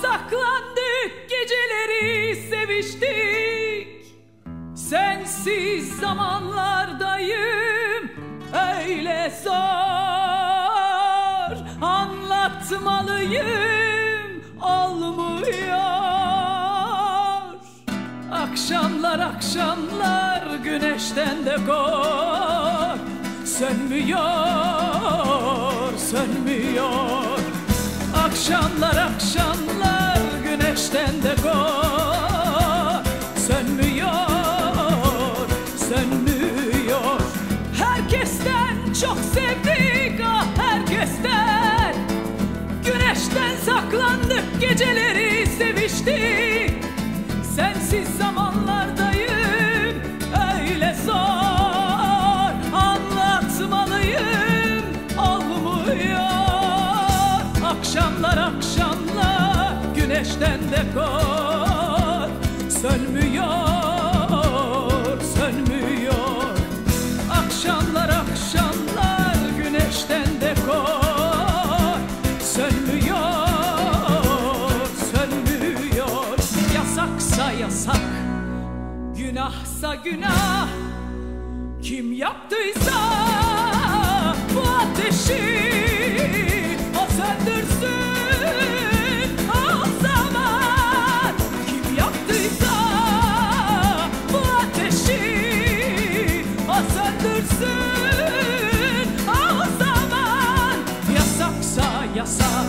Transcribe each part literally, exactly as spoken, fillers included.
saklandık, geceleri seviştik. Sensiz zamanlardayım, öyle zor anlatmalıyım, olmuyor. Akşamlar akşamlar güneşten de kork, sönmüyor, sönmüyor. Akşamlar akşamlar güneşten de kork, sönmüyor, sönmüyor. Herkesten çok sevdik, ah herkesten. Güneşten saklandık, geceleri seviştik. Sensiz zamanlardayım, öyle zor anlatmalıyım, olmuyor. Akşamlar akşamlar güneşten de kork, sönmüyor, sönmüyor. Akşamlar akşamlar güneşten de kork, sönmüyor, sönmüyor. Yasaksa yasak, günahsa günah, kim yaptıysa bu ateşi o söndürsün o zaman. Kim yaptıysa bu ateşi o söndürsün o zaman. Yasaksa yasak.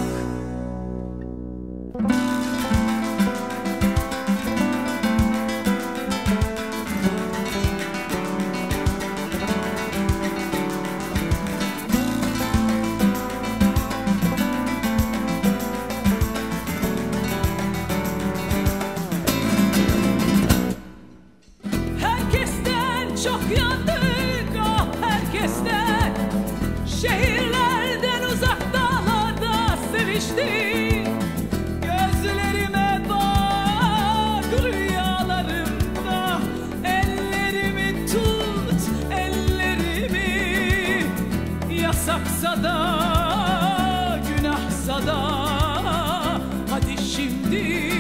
Çok yandık, ah herkesten. Şehirlerden uzak dağlarda seviştik. Gözlerime bak rüyalarımda. Ellerimi tut, ellerimi. Yasaksa da günahsa da hadi şimdi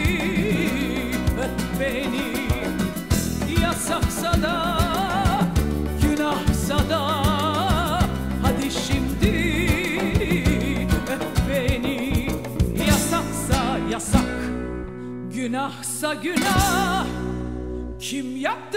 öp beni. Yasaksa da da hadi şimdi öp beni. Yasaksa yasak, günahsa günah, kim yaptı